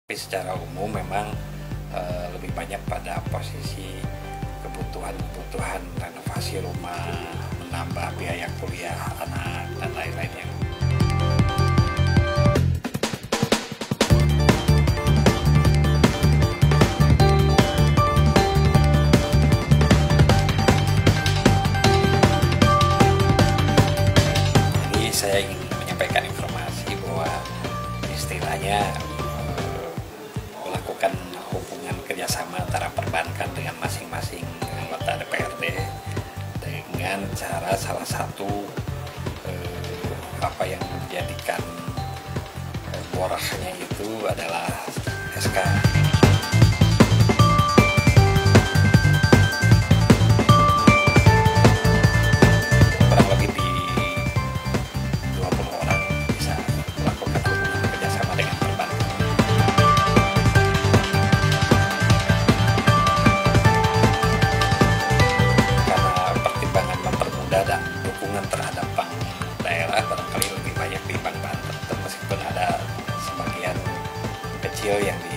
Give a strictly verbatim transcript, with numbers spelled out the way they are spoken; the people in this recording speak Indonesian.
Tapi secara umum memang uh, lebih banyak pada posisi kebutuhan-kebutuhan renovasi rumah, menambah biaya kuliah anak, dan lain-lainnya. Jadi saya ingin menyampaikan informasi bahwa istilahnya melakukan hubungan kerjasama antara perbankan dengan masing-masing anggota D P R D dengan cara salah satu eh, apa yang menjadikan eh, borahnya itu adalah S K. Dan dukungan terhadap bank daerah barangkali lebih banyak di Bank Banten, meskipun ada sebagian kecil yang di